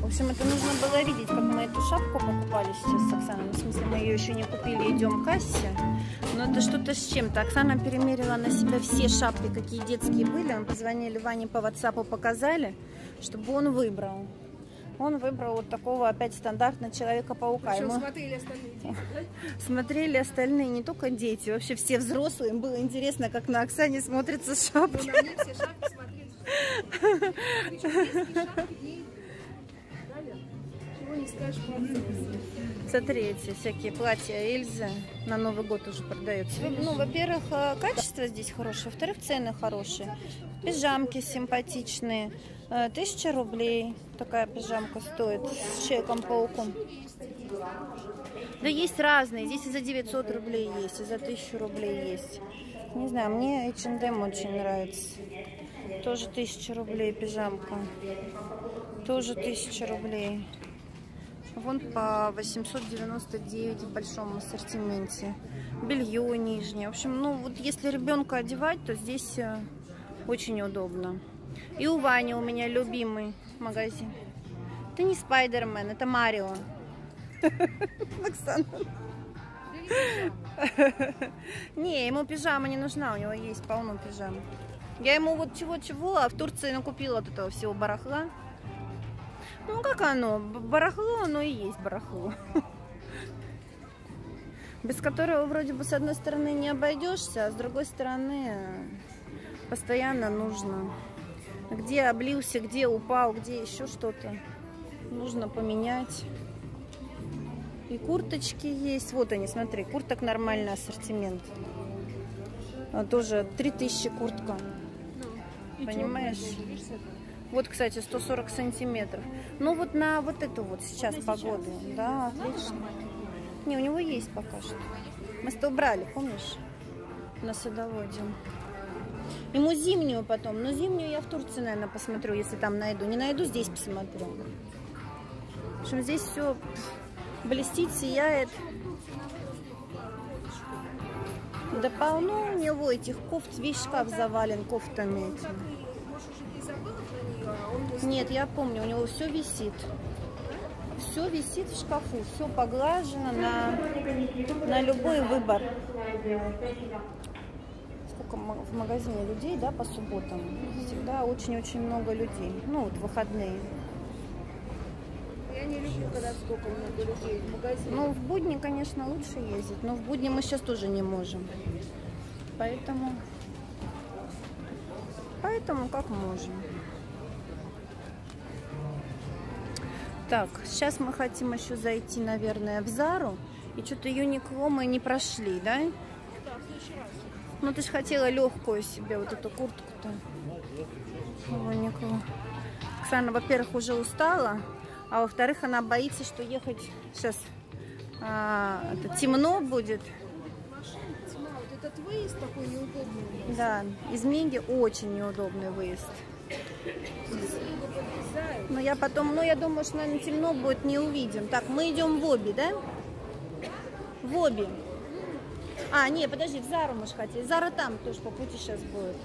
В общем, это нужно было видеть, как мы эту шапку покупали сейчас с Оксаной. В смысле, мы ее еще не купили, идем к кассе. Но это что-то с чем-то. Оксана перемерила на себя все шапки, какие детские были. Мы позвонили Ване по WhatsApp, показали, чтобы он выбрал. Он выбрал вот такого опять стандартного Человека-паука. Причем смотрели остальные дети, да? Смотрели остальные, не только дети, вообще все взрослые. Им было интересно, как на Оксане смотрятся шапки. Ну, на мне все шапки смотрели. Причем детские шапки не... Чего не скажешь про взрослых. Смотри, эти всякие платья Эльзы на Новый год уже продаются. Ну, во-первых, качество здесь хорошее, во-вторых, цены хорошие. Пижамки симпатичные. 1000 рублей такая пижамка стоит с Человеком-пауком. Да есть разные. Здесь и за 900 рублей есть, и за 1000 рублей есть. Не знаю, мне H&M очень нравится. Тоже 1000 рублей пижамка. Тоже 1000 рублей. Вон по 899 в большом ассортименте. Белье нижнее. В общем, ну вот если ребенка одевать, то здесь очень удобно. И у Вани у меня любимый магазин. Это не Спайдермен, это Марио. Оксана. Не, ему пижама не нужна, у него есть полно пижам. Я ему вот чего-чего, а в Турции накупила от этого всего барахла. Ну, как оно? Барахло, оно и есть барахло. Без которого вроде бы с одной стороны не обойдешься, а с другой стороны постоянно нужно. Где облился, где упал, где еще что-то. Нужно поменять. И курточки есть. Вот они, смотри, курток нормальный ассортимент. Тоже 3000 куртка. Понимаешь? Вот, кстати, 140 сантиметров. Ну, вот на вот эту вот сейчас погоду. Да, отлично. Не, у него есть пока что. Мы с тобой брали, помнишь? На садоводе. Ему зимнюю потом. Но зимнюю я в Турции, наверное, посмотрю, если там найду. Не найду, здесь посмотрю. В общем, здесь все блестит, сияет. Да полно у него этих кофт. Весь шкаф завален кофтами этими. Нет, я помню, у него все висит. Все висит в шкафу, все поглажено на любой выбор. Сколько в магазине людей, да, по субботам? Всегда очень-очень много людей. Ну, вот выходные. Я не люблю, когда столько много людей в магазине. Ну, в будни, конечно, лучше ездить, но в будни мы сейчас тоже не можем. Поэтому как можем. Так, сейчас мы хотим еще зайти, наверное, в Зару. И что-то Юникло мы не прошли, да? Да, в следующий раз. Ну, ты же хотела легкую себе, вот эту куртку-то. Юникло. Оксана, во-первых, уже устала, а во-вторых, она боится, что ехать сейчас это темно будет. Тьма, вот этот выезд такой неудобный. Да, из Меги очень неудобный выезд. Но я потом, я думаю, что, наверное, темно будет, не увидим. Так, мы идем в Оби, да? В Оби. А, не, подожди, в Зару мы же хотели. Зара там тоже по пути сейчас будет.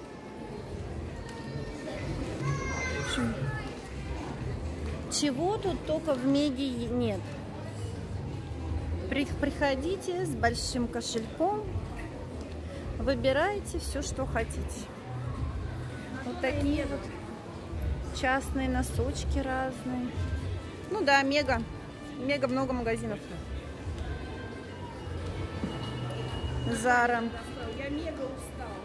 Чего тут только в Меге нет. Приходите с большим кошельком, выбирайте все, что хотите. Вот такие вот частные носочки разные. Ну да, Мега. Мега, много магазинов. Зара. Я мега устала.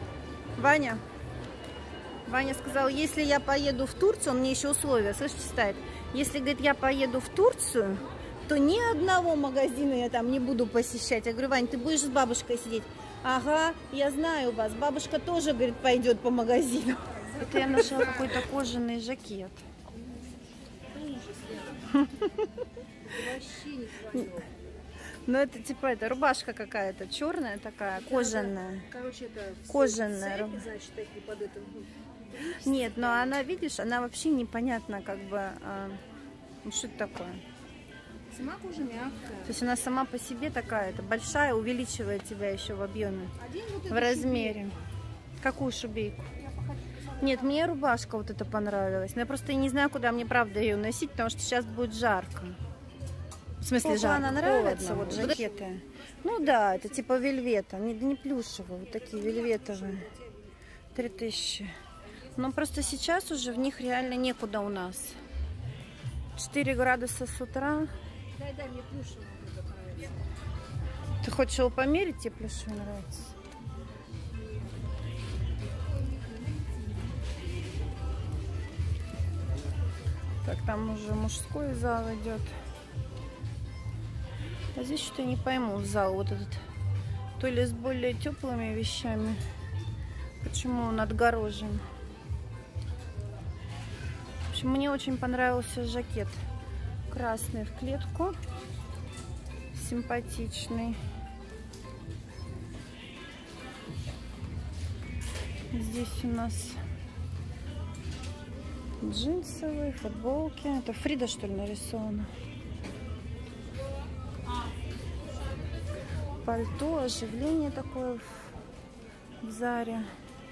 Ваня сказал, если я поеду в Турцию, он мне еще условия, слышите, ставит. Если, говорит, я поеду в Турцию, то ни одного магазина я там не буду посещать. Я говорю, Вань, ты будешь с бабушкой сидеть? Ага, я знаю вас. Бабушка тоже, говорит, пойдет по магазину. Это я нашла какой-то кожаный жакет. Ну, это типа, это рубашка какая-то черная такая, кожаная. Короче, это кожаная. Значит, такие под это. Нет, но она, видишь, она вообще непонятно, как бы, что это такое. Сама кожа мягкая. То есть она сама по себе такая, это большая, увеличивает тебя еще в объеме, Вот в размере. Какую шубейку? Я хочу Нет, мне рубашка вот эта понравилась. Но я просто не знаю, куда мне правда ее носить, потому что сейчас будет жарко. В смысле жарко. Она нравится, вот жакеты. Ну да, это типа вельвета. Не плюшевые, вот такие вельветовые. 3000. Но просто сейчас уже в них реально некуда у нас. 4 градуса с утра. Дай мне плюшевую. Ты хочешь его померить? Тебе плюшевый нравится? Так, там уже мужской зал идет. А здесь что-то не пойму, зал вот этот. То ли с более теплыми вещами. Почему он отгорожен? В общем, мне очень понравился жакет. Красный в клетку. Симпатичный. Здесь у нас джинсовые, футболки. Это Фрида, что ли, нарисована? Пальто, оживление такое в Заре.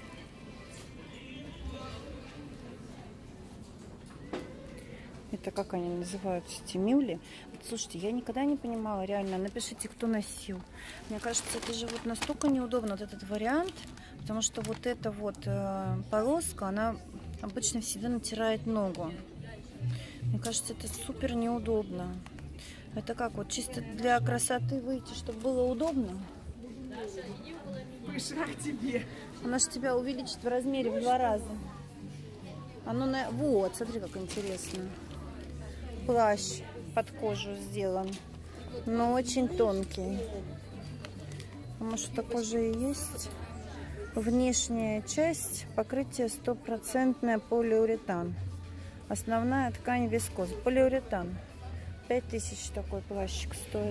Это как они называются, эти мюли? Вот, слушайте, я никогда не понимала, реально, напишите, кто носил. Мне кажется, это же вот настолько неудобно, вот этот вариант, потому что вот эта вот полоска, она обычно всегда натирает ногу. Мне кажется, это супер неудобно. Это как, вот чисто для красоты выйти, чтобы было удобно? Пришла к тебе. Она же тебя увеличит в размере в 2 раза. Оно на... Вот, смотри, как интересно. Плащ под кожу сделан, но очень тонкий. Может, такой же и есть. Внешняя часть покрытие 100% полиуретан. Основная ткань вискоза. Полиуретан. 5000 такой плащик стоит.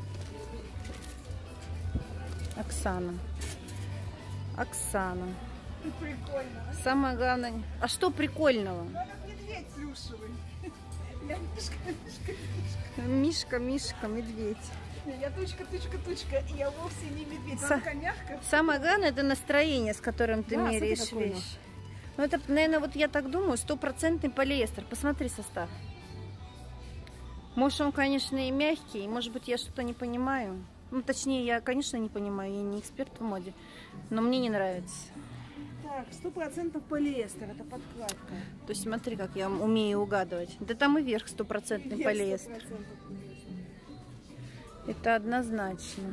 Оксана. Оксана. Прикольно. Самое главное... А что прикольного? Медведь плюшевый. Я Мишка, медведь. Я тучка. И я вовсе не медведь. Мягко. Самое главное, это настроение, с которым ты меряешь смотри, вещь. Ну, это, наверное, вот я так думаю, 100% полиэстер. Посмотри состав. Может, он, конечно, и мягкий. Может быть, я что-то не понимаю. Ну, точнее, я, конечно, не понимаю. Я не эксперт в моде. Но мне не нравится. Так, 100% полиэстер. Это подкладка. То есть, смотри, как я умею угадывать. Да там и верх 100% полиэстер. Это однозначно.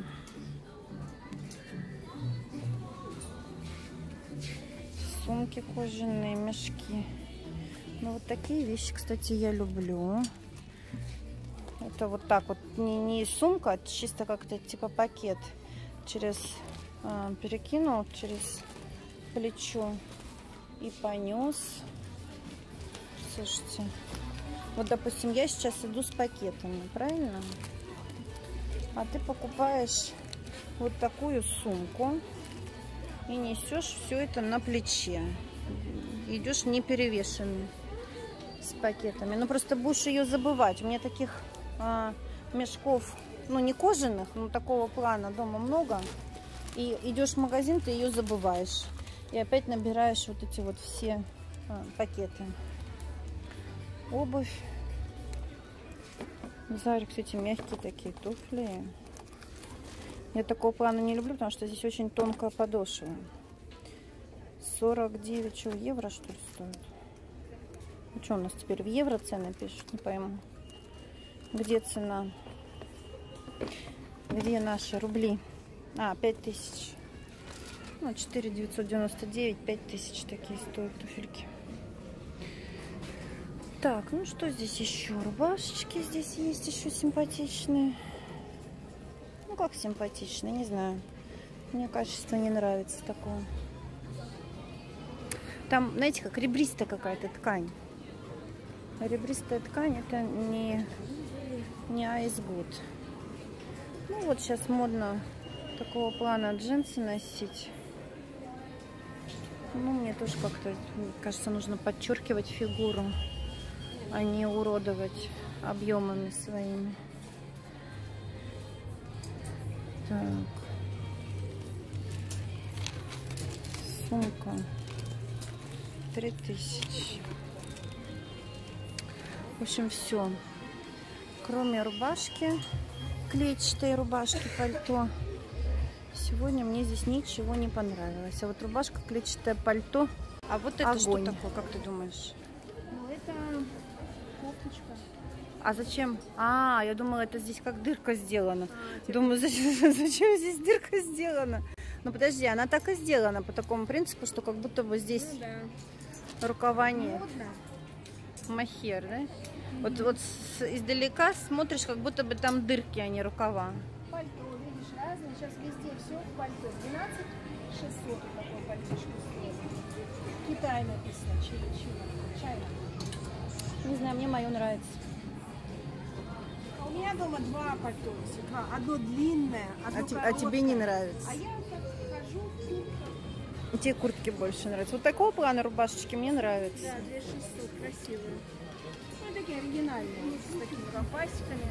Сумки кожаные, мешки. Ну, вот такие вещи, кстати, я люблю. Это вот так вот, не сумка, а чисто как-то типа пакет. Перекинул через плечо и понес. Слушайте, вот, допустим, я сейчас иду с пакетами, правильно? А ты покупаешь вот такую сумку и несешь все это на плече. Идешь не перевешенный с пакетами. Ну, просто будешь ее забывать. У меня таких мешков, ну, не кожаных, но такого плана дома много. И идешь в магазин, ты ее забываешь. И опять набираешь вот эти вот все пакеты. Обувь. В Заре, кстати, мягкие такие туфли. Я такого плана не люблю, потому что здесь очень тонкая подошва. 49 евро, что ли, стоит? Ну, что у нас теперь в евро цены пишут? Не пойму. Где цена? Где наши рубли? 5000. Ну, 4999, 5000 такие стоят туфельки. Так, ну что здесь еще? Рубашечки здесь есть еще симпатичные. Ну, как симпатичные, не знаю. Мне качество не нравится такое. Там, знаете, как ребристая какая-то ткань. Ребристая ткань, это не айсгуд. Ну, вот сейчас модно такого плана джинсы носить. Ну, мне тоже как-то, кажется, нужно подчеркивать фигуру, а не уродовать объемами своими. Так. Сумка. 3000. В общем, все. Кроме рубашки, клетчатой рубашки, пальто. Сегодня мне здесь ничего не понравилось. А вот рубашка, клетчатое пальто. А вот это что такое, как ты думаешь? Ну, это кофточка. А зачем? А, я думала, это здесь как дырка сделана. Думаю, зачем здесь дырка сделана? Ну, подожди, она так и сделана по такому принципу, что как будто бы здесь рукава нет. Махер, да? Вот издалека смотришь, как будто бы там дырки, а не рукава. Пальто, видишь, разные. Сейчас везде все в пальто. 12 600 вот такое пальтишко стоит. Китай написано. Чайна. Не знаю, мне мое нравится. А у меня дома два пальто. Два. Одно длинное, одно А тебе не нравится? А я так хожу в куртках. Тебе куртки больше нравятся. Вот такого плана рубашечки мне нравятся. Да, 2600, красивые. Ну, такие оригинальные, с такими лампасиками.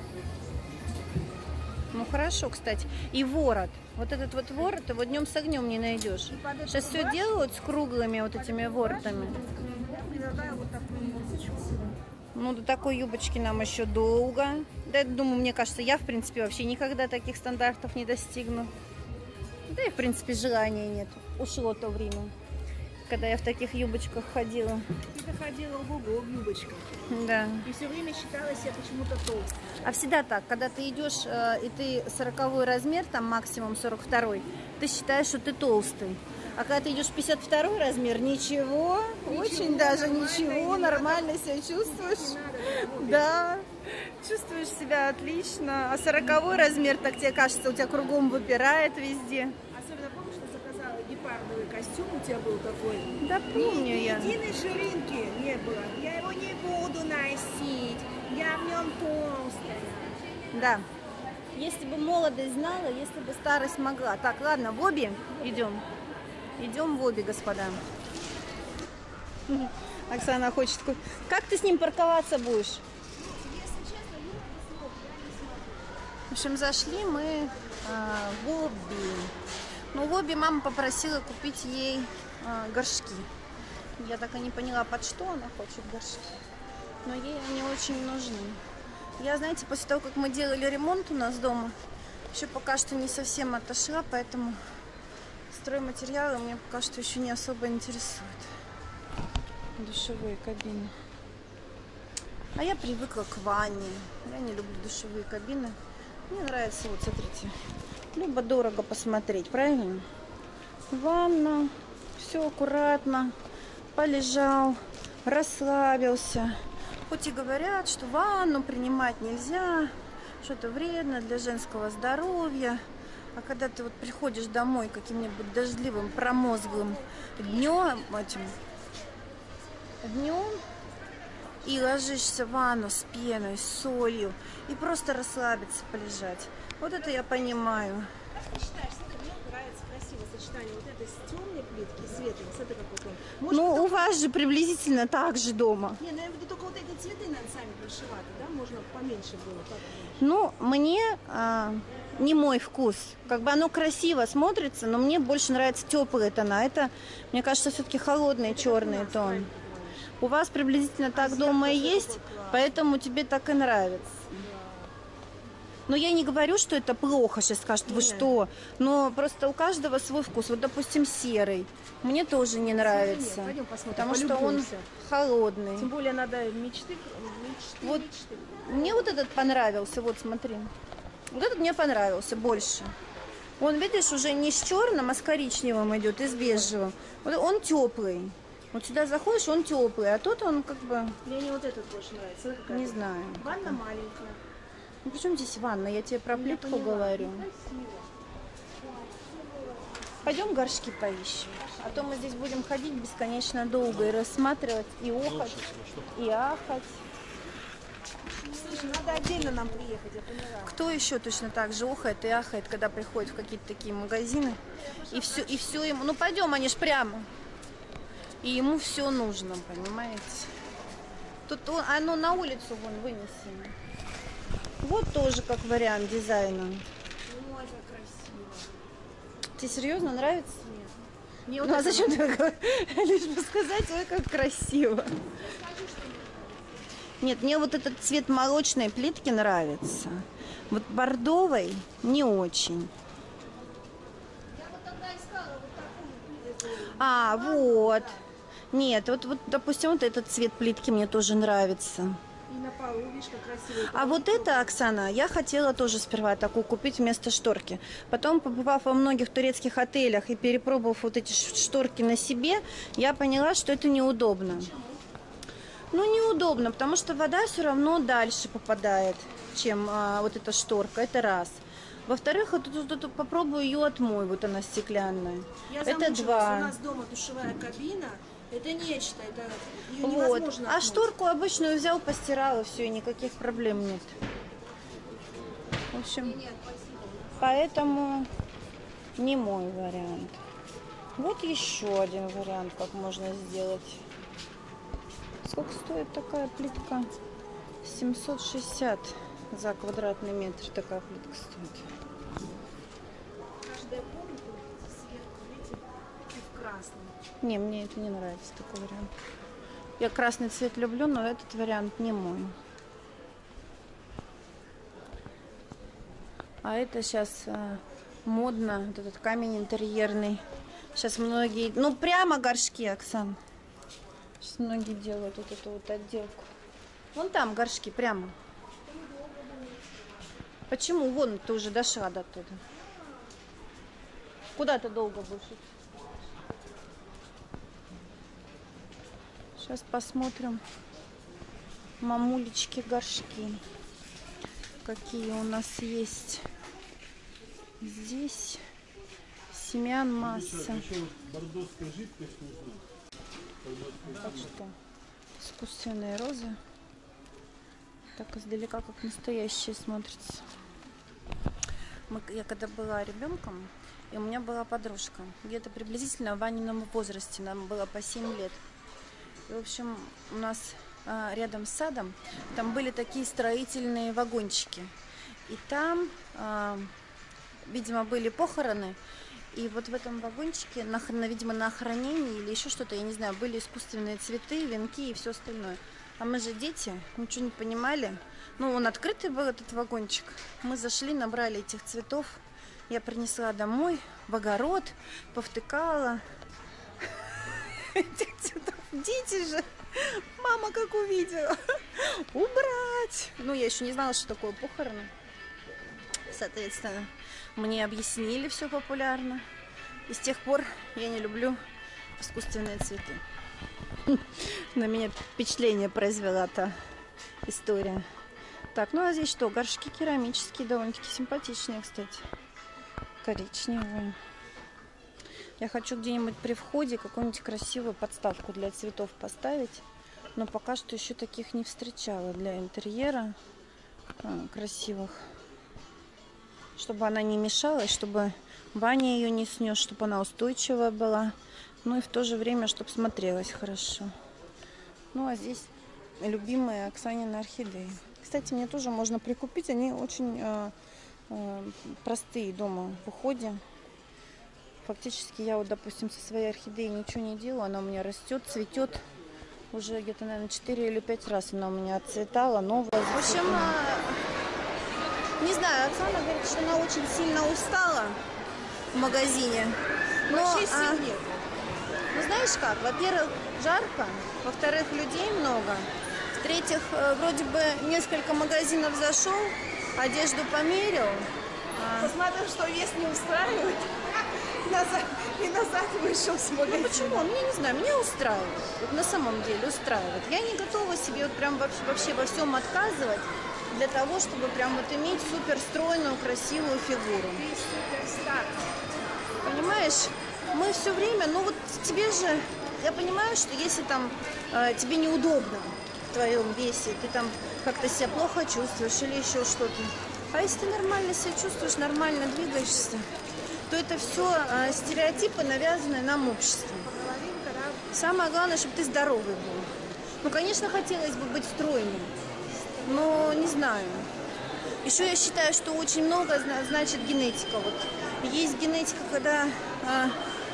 Ну хорошо, кстати. И ворот. Вот этот вот ворот, его днем с огнем не найдешь. Сейчас все делают с круглыми вот этими воротами. Я предлагаю вот такую музычку. Ну, до такой юбочки нам еще долго. Да, думаю, мне кажется, я, в принципе, вообще никогда таких стандартов не достигну. Да и, в принципе, желания нет. Ушло то время, когда я в таких юбочках ходила. Ты ходила в юбочках. Да. И все время считала себя почему-то толстой. А всегда так, когда ты идешь, и ты 40-й размер, там максимум 42-й, ты считаешь, что ты толстый. А когда ты идешь 52-й размер, ничего, очень даже ничего, нормально себя чувствуешь. Да, чувствуешь себя отлично. А 40-й размер, так тебе кажется, у тебя кругом выпирает везде. Особенно помнишь, что заказала гепардовый костюм, у тебя был такой? Да, помню я. Ни единой ширинки не было. Я его не буду носить. Я в нем толстая. Да. Если бы молодость знала, если бы старость могла. Так, ладно, в обе идем. Идем в обе, господа. Оксана хочет... Как ты с ним парковаться будешь? В общем, зашли мы в обе. Ну, в обе мама попросила купить ей горшки. Я так и не поняла, под что она хочет горшки. Но ей они очень нужны. Я, знаете, после того, как мы делали ремонт у нас дома, еще пока что не совсем отошла, поэтому стройматериалы меня пока что еще не особо интересуют. Душевые кабины. А я привыкла к ванне. Я не люблю душевые кабины. Мне нравится, вот смотрите, любо-дорого посмотреть, правильно? Ванна, все аккуратно, полежал, расслабился. Хоть и говорят, что ванну принимать нельзя, что это вредно для женского здоровья. А когда ты вот приходишь домой каким-нибудь дождливым, промозглым днем и ложишься в ванну с пеной, с солью и просто расслабиться, полежать. Вот это я понимаю. Как ты считаешь, мне нравится красивое сочетание вот этой с темной плитки, светлой, с этой какой-то. Ну, у вас же приблизительно так же дома. Не, ну я буду только вот эти цветы, наверное, сами пришивать, да? Можно поменьше было. Ну, мне не мой вкус. Как бы оно красиво смотрится, но мне больше нравятся теплые тона. Это, мне кажется, все-таки холодный черный тон. У вас приблизительно так дома и есть, поэтому тебе так и нравится. Но я не говорю, что это плохо, сейчас скажут, вы что. Но просто у каждого свой вкус. Вот, допустим, серый. Мне тоже не нравится. Пойдем посмотрим, потому что он холодный. Тем более надо мечты. Вот мне вот этот понравился. Вот смотри. Вот этот мне понравился больше. Он, видишь, уже не с черным, а с коричневым идет, и с бежевым. Вот он теплый. Вот сюда заходишь, он теплый, а тут он как бы... Мне вот этот больше нравится. Не знаю. Ванна маленькая. Ну почему здесь ванна? Я тебе про плитку говорю. Пойдем горшки поищем. А то мы здесь будем ходить бесконечно долго и рассматривать, и охать, и ахать. Слушай, надо отдельно нам приехать, я поняла. Кто еще точно так же охает и ахает, когда приходит в какие-то такие магазины? И все ему... Ну пойдем, они ж прямо. И ему все нужно, понимаете? Тут оно на улицу вон вынесено. Вот тоже как вариант дизайна. Ой, как красиво. Тебе серьезно нравится? Нет. Мне вот Ну, а это зачем нравится. ты лишь бы сказать, ой, как красиво. Нет, мне вот этот цвет молочной плитки нравится. Вот бордовый не очень. Я вот тогда искала вот такую. А, вот. Нет, вот, допустим, вот этот цвет плитки мне тоже нравится. И на полу, видишь, как красиво. А вот это, Оксана, я хотела тоже сперва такую купить вместо шторки. Потом, побывав во многих турецких отелях и перепробовав вот эти шторки на себе, я поняла, что это неудобно. Ну, неудобно, потому что вода все равно дальше попадает, чем вот эта шторка. Это раз. Во-вторых, вот попробую ее отмой, вот она стеклянная. Я это замучилась. два. У нас дома душевая кабина. Это нечто, это ее Вот. невозможно А отмыть. шторку обычную взял, постирал, и все, и никаких проблем нет. В общем, Нет, спасибо. поэтому не мой вариант. Вот еще один вариант, как можно сделать. Сколько стоит такая плитка? 760 за квадратный метр такая плитка стоит. Каждая комната сверху, видите, и в красном. Не, мне это не нравится, такой вариант. Я красный цвет люблю, но этот вариант не мой. А это сейчас модно, вот этот камень интерьерный. Сейчас многие, ну прямо горшки, Оксан. Сейчас многие делают вот эту вот отделку. Вон там горшки, прямо. Почему? Вон ты уже дошла до туда. Куда ты долго будешь идти? Сейчас посмотрим. Мамулечки, горшки. Какие у нас есть. Здесь семян масса. Бордоская жидкость нужна. Так что искусственные розы. Так издалека, как настоящие, смотрятся. Я когда была ребенком, и у меня была подружка, где-то приблизительно в Ванином возрасте, нам было по 7 лет. И, в общем, у нас рядом с садом, там были такие строительные вагончики. И там, видимо, были похороны. И вот в этом вагончике, видимо, на охранении или еще что-то, я не знаю, были искусственные цветы, венки и все остальное. А мы же дети, ничего не понимали. Ну, он открытый был, этот вагончик. Мы зашли, набрали этих цветов. Я принесла домой, в огород, повтыкала. Этих цветов. Дети же. Мама как увидела. Убрать. Ну, я еще не знала, что такое похороны. Соответственно, мне объяснили все популярно. И с тех пор я не люблю искусственные цветы. На меня впечатление произвела та история. Так, ну а здесь что? Горшки керамические, довольно-таки симпатичные, кстати. Коричневые. Я хочу где-нибудь при входе какую-нибудь красивую подставку для цветов поставить. Но пока что еще таких не встречала для интерьера красивых. Чтобы она не мешалась, чтобы Ваня ее не снес, чтобы она устойчивая была. Ну и в то же время, чтобы смотрелась хорошо. Ну а здесь любимые Оксанины орхидеи. Кстати, мне тоже можно прикупить. Они очень простые дома в уходе. Фактически я вот, допустим, со своей орхидеей ничего не делаю. Она у меня растет, цветет. Уже где-то, наверное, 4 или 5 раз она у меня отцветала. Новая. В общем, не знаю, Оксана говорит, что она очень сильно устала в магазине. Но, Вообще сил нет. ну, знаешь как, во-первых, жарко, во-вторых, людей много, в-третьих, вроде бы несколько магазинов зашел, одежду померил. Посмотрел, что вес не устраивает. И назад вышел с Ну магазина. почему? Мне не знаю, меня устраивает. Вот на самом деле устраивает. Я не готова себе вот прям вообще во всем отказывать для того, чтобы прям вот иметь супер стройную, красивую фигуру. Ты суперстар. Понимаешь, мы все время, ну вот тебе же, я понимаю, что если там тебе неудобно в твоем весе, ты там как-то себя плохо чувствуешь или еще что-то. А если ты нормально себя чувствуешь, нормально двигаешься, то это все стереотипы, навязанные нам обществом. Половинка, да? Самое главное, чтобы ты здоровый был. Ну, конечно, хотелось бы быть стройным, но не знаю. Еще я считаю, что очень много значит генетика. Вот есть генетика, когда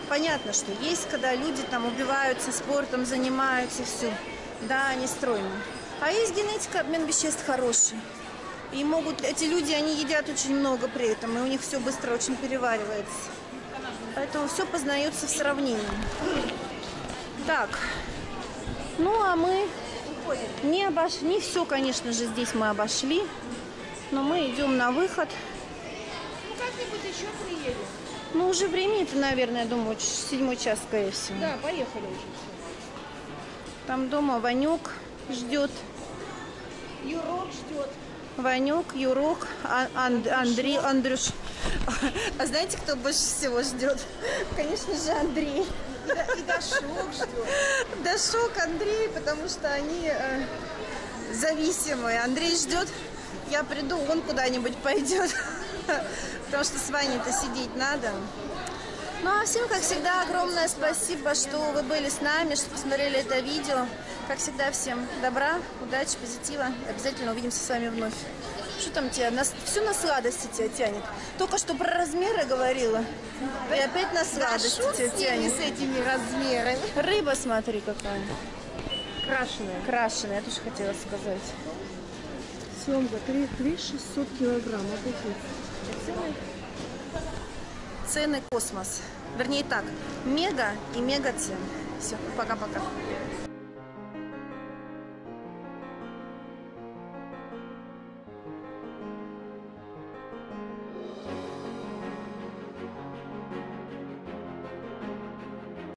понятно, что есть, когда люди там убиваются, спортом занимаются, все. Да, они стройные. А есть генетика, обмен веществ хороший. И могут, эти люди, они едят очень много при этом, и у них все быстро очень переваривается. Поэтому все познается в сравнении. Так, ну а мы не все, конечно же, здесь мы обошли, но мы идем на выход. Ну, как-нибудь еще приедем. Ну, уже времени-то, наверное, я думаю, 7 час, скорее всего. Да, поехали уже все. Там дома Ванек ждет. Юрок ждет. Ванек, Юрок, Андрей, Андрюш. А знаете, кто больше всего ждет? Конечно же, Андрей. И Дашок ждет. Дашок, Андрей, потому что они зависимые. Андрей ждет, я приду, он куда-нибудь пойдет. Потому что с Ваней-то сидеть надо. Ну а всем, как всегда, огромное спасибо, что вы были с нами, что посмотрели это видео. Как всегда, всем добра, удачи, позитива. Обязательно увидимся с вами вновь. Что там тебя? Все на сладости тебя тянет. Только что про размеры говорила. И опять на сладости тебя тянет. С этими размерами. Рыба, смотри, какая. Крашеная. Крашеная, я тоже хотела сказать. Семга 3600 килограмм. Вот эти. Цены космос. Вернее так, мега и мега цены. Все, пока-пока.